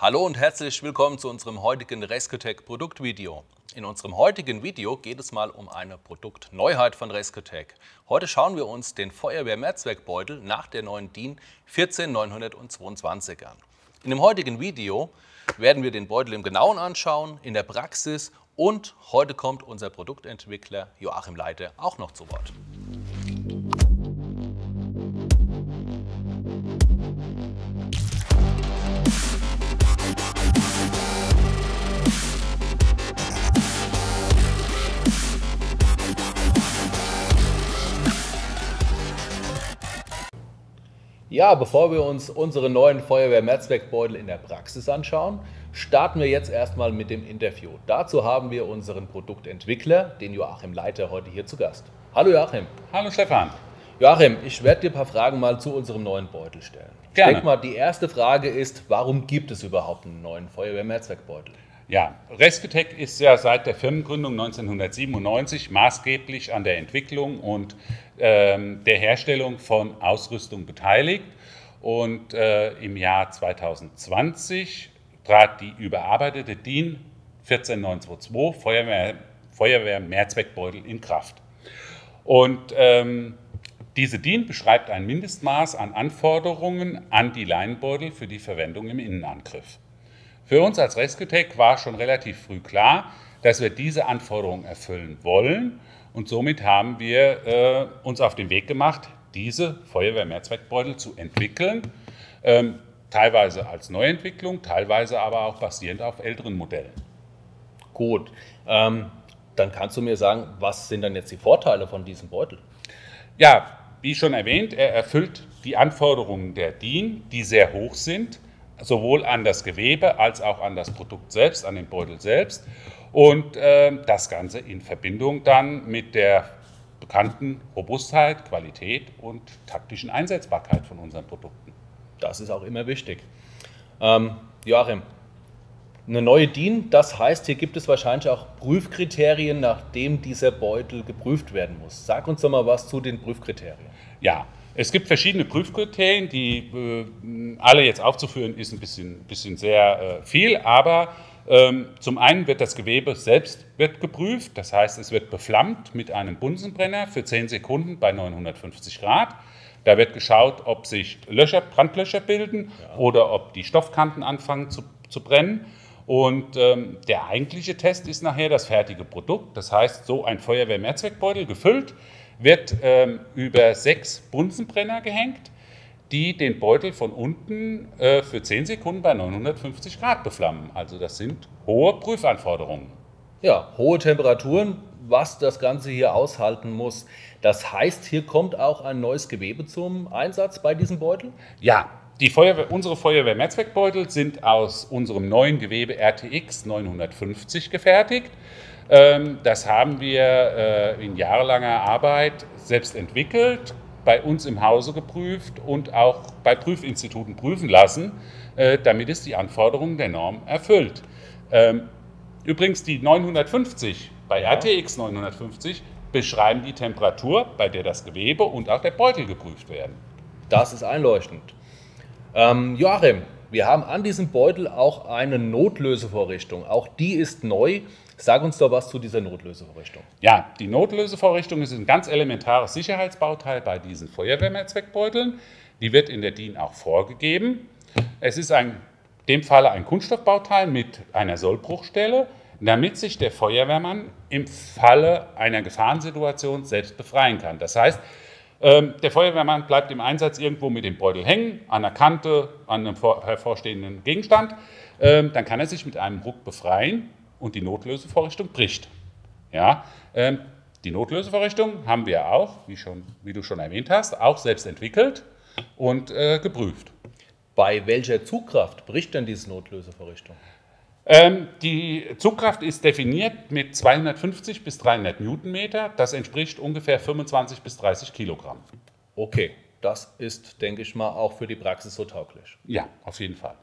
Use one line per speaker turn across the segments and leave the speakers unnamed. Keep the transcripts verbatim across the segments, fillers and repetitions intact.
Hallo und herzlich willkommen zu unserem heutigen Rescutech Produktvideo. In unserem heutigen Video geht es mal um eine Produktneuheit von Rescutech. Heute schauen wir uns den Feuerwehr-Mehrzweckbeutel nach der neuen DIN vierzehn neunhundertzweiundzwanzig an. In dem heutigen Video werden wir den Beutel im Genauen anschauen, in der Praxis, und heute kommt unser Produktentwickler Joachim Leite auch noch zu Wort. Ja, bevor wir uns unsere neuen Feuerwehr-Mehrzweckbeutel in der Praxis anschauen, starten wir jetzt erstmal mit dem Interview. Dazu haben wir unseren Produktentwickler, den Joachim Leite, heute hier zu Gast. Hallo Joachim.
Hallo Stefan.
Joachim, ich werde dir ein paar Fragen mal zu unserem neuen Beutel stellen.
Gerne.
Ich denke mal, die erste Frage ist, warum gibt es überhaupt einen neuen Feuerwehr-Mehrzweckbeutel?
Ja, Rescutech ist ja seit der Firmengründung neunzehnhundertsiebenundneunzig maßgeblich an der Entwicklung und ähm, der Herstellung von Ausrüstung beteiligt. Und äh, im Jahr zweitausendzwanzig trat die überarbeitete DIN vierzehn neunhundertzweiundzwanzig Feuerwehr, Feuerwehr-Mehrzweckbeutel in Kraft. Und ähm, diese DIN beschreibt ein Mindestmaß an Anforderungen an die Leinenbeutel für die Verwendung im Innenangriff. Für uns als Rescutech war schon relativ früh klar, dass wir diese Anforderungen erfüllen wollen, und somit haben wir äh, uns auf den Weg gemacht, diese Feuerwehr-Mehrzweckbeutel zu entwickeln, ähm, teilweise als Neuentwicklung, teilweise aber auch basierend auf älteren Modellen.
Gut, ähm, dann kannst du mir sagen, was sind dann jetzt die Vorteile von diesem Beutel?
Ja, wie schon erwähnt, er erfüllt die Anforderungen der DIN, die sehr hoch sind, sowohl an das Gewebe als auch an das Produkt selbst, an den Beutel selbst, und äh, das Ganze in Verbindung dann mit der bekannten Robustheit, Qualität und taktischen Einsetzbarkeit von unseren Produkten.
Das ist auch immer wichtig. Ähm, Joachim, eine neue DIN, das heißt, hier gibt es wahrscheinlich auch Prüfkriterien, nachdem dieser Beutel geprüft werden muss. Sag uns doch mal was zu den Prüfkriterien.
Ja, es gibt verschiedene Prüfkriterien, die äh, alle jetzt aufzuführen, ist ein bisschen, bisschen sehr äh, viel, aber ähm, zum einen wird das Gewebe selbst wird geprüft, das heißt, es wird beflammt mit einem Bunsenbrenner für zehn Sekunden bei neunhundertfünfzig Grad. Da wird geschaut, ob sich Löcher, Brandlöcher bilden, ja, oder ob die Stoffkanten anfangen zu, zu brennen. Und ähm, der eigentliche Test ist nachher das fertige Produkt, das heißt, so ein Feuerwehr-Mehrzweckbeutel gefüllt, wird ähm, über sechs Bunsenbrenner gehängt, die den Beutel von unten äh, für zehn Sekunden bei neunhundertfünfzig Grad beflammen. Also das sind hohe Prüfanforderungen.
Ja, hohe Temperaturen, was das Ganze hier aushalten muss. Das heißt, hier kommt auch ein neues Gewebe zum Einsatz bei diesem Beutel?
Ja, die Feuerwehr, unsere Feuerwehr-Mehrzweckbeutel sind aus unserem neuen Gewebe R T X neunhundertfünfzig gefertigt. Das haben wir in jahrelanger Arbeit selbst entwickelt, bei uns im Hause geprüft und auch bei Prüfinstituten prüfen lassen, damit es die Anforderungen der Norm erfüllt. Übrigens die neunhundertfünfzig bei R T X neunhundertfünfzig beschreiben die Temperatur, bei der das Gewebe und auch der Beutel geprüft werden.
Das ist einleuchtend. Ähm, Joachim, wir haben an diesem Beutel auch eine Notlösevorrichtung. Auch die ist neu. Sag uns doch was zu dieser Notlösevorrichtung.
Ja, die Notlösevorrichtung ist ein ganz elementares Sicherheitsbauteil bei diesen Feuerwehrmehrzweckbeuteln. Die wird in der DIN auch vorgegeben. Es ist ein, in dem Falle ein Kunststoffbauteil mit einer Sollbruchstelle, damit sich der Feuerwehrmann im Falle einer Gefahrensituation selbst befreien kann. Das heißt, der Feuerwehrmann bleibt im Einsatz irgendwo mit dem Beutel hängen, an der Kante, an einem hervorstehenden Gegenstand. Dann kann er sich mit einem Ruck befreien und die Notlösevorrichtung bricht. Ja, die Notlösevorrichtung haben wir auch, wie, schon, wie du schon erwähnt hast, auch selbst entwickelt und äh, geprüft.
Bei welcher Zugkraft bricht denn diese Notlösevorrichtung?
Ähm, die Zugkraft ist definiert mit zweihundertfünfzig bis dreihundert Newtonmeter. Das entspricht ungefähr fünfundzwanzig bis dreißig Kilogramm.
Okay, das ist, denke ich mal, auch für die Praxis so tauglich.
Ja, auf jeden Fall.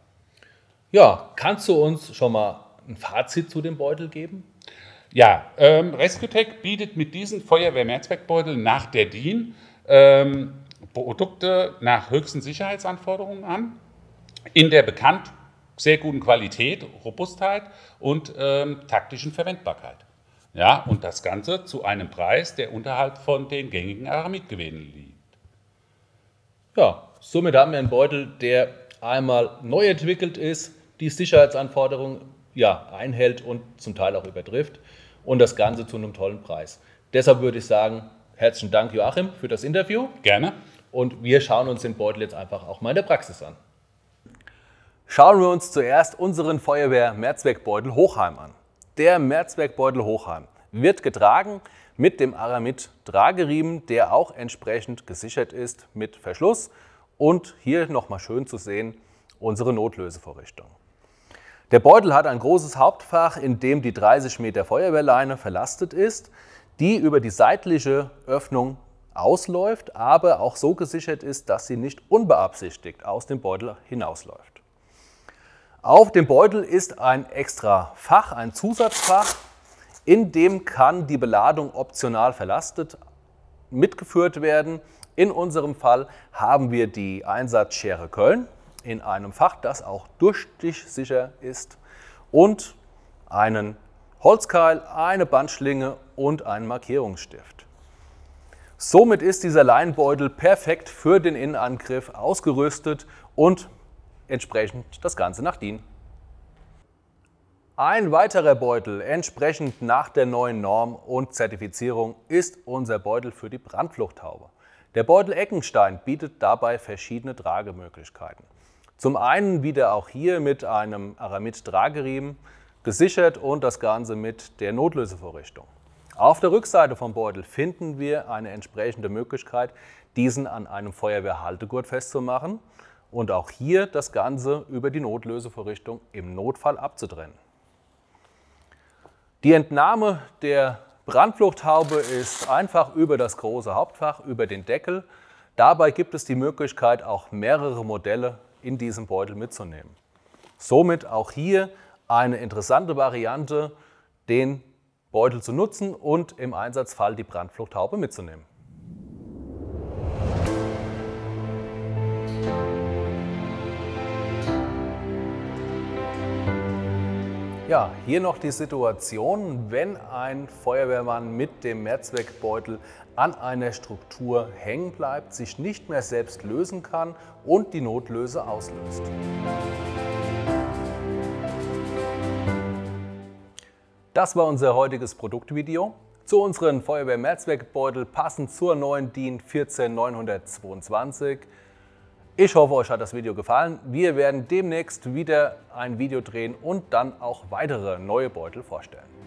Ja, kannst du uns schon mal ein Fazit zu dem Beutel geben?
Ja, ähm, Rescutech bietet mit diesen Feuerwehr-Mehrzweckbeuteln nach der DIN ähm, Produkte nach höchsten Sicherheitsanforderungen an, in der bekannt sehr guten Qualität, Robustheit und ähm, taktischen Verwendbarkeit. Ja, und das Ganze zu einem Preis, der unterhalb von den gängigen Aramidgeweben liegt.
Ja, somit haben wir einen Beutel, der einmal neu entwickelt ist, die Sicherheitsanforderungen ja, einhält und zum Teil auch übertrifft und das Ganze zu einem tollen Preis. Deshalb würde ich sagen, herzlichen Dank Joachim für das Interview.
Gerne.
Und wir schauen uns den Beutel jetzt einfach auch mal in der Praxis an. Schauen wir uns zuerst unseren Feuerwehr-Mehrzweckbeutel Hochheim an. Der Mehrzweckbeutel Hochheim wird getragen mit dem Aramid-Trageriemen, der auch entsprechend gesichert ist mit Verschluss. Und hier nochmal schön zu sehen, unsere Notlösevorrichtung. Der Beutel hat ein großes Hauptfach, in dem die dreißig Meter Feuerwehrleine verlastet ist, die über die seitliche Öffnung ausläuft, aber auch so gesichert ist, dass sie nicht unbeabsichtigt aus dem Beutel hinausläuft. Auf dem Beutel ist ein extra Fach, ein Zusatzfach, in dem kann die Beladung optional verlastet mitgeführt werden. In unserem Fall haben wir die Einsatzschere Köln in einem Fach, das auch durchstichsicher ist, und einen Holzkeil, eine Bandschlinge und einen Markierungsstift. Somit ist dieser Leinenbeutel perfekt für den Innenangriff ausgerüstet und entsprechend das Ganze nach DIN. Ein weiterer Beutel entsprechend nach der neuen Norm und Zertifizierung ist unser Beutel für die Brandfluchthaube. Der Beutel Eckenstein bietet dabei verschiedene Tragemöglichkeiten. Zum einen wieder auch hier mit einem Aramid-Trageriemen gesichert und das Ganze mit der Notlösevorrichtung. Auf der Rückseite vom Beutel finden wir eine entsprechende Möglichkeit, diesen an einem Feuerwehrhaltegurt festzumachen und auch hier das Ganze über die Notlösevorrichtung im Notfall abzutrennen. Die Entnahme der Brandfluchthaube ist einfach über das große Hauptfach, über den Deckel. Dabei gibt es die Möglichkeit, auch mehrere Modelle in diesem Beutel mitzunehmen. Somit auch hier eine interessante Variante, den Beutel zu nutzen und im Einsatzfall die Brandfluchthaube mitzunehmen. Ja, hier noch die Situation, wenn ein Feuerwehrmann mit dem Mehrzweckbeutel an einer Struktur hängen bleibt, sich nicht mehr selbst lösen kann und die Notlöse auslöst. Das war unser heutiges Produktvideo. Zu unseren Feuerwehr-Mehrzweckbeutel passend zur neuen DIN vierzehn neunhundertzweiundzwanzig. Ich hoffe, euch hat das Video gefallen. Wir werden demnächst wieder ein Video drehen und dann auch weitere neue Beutel vorstellen.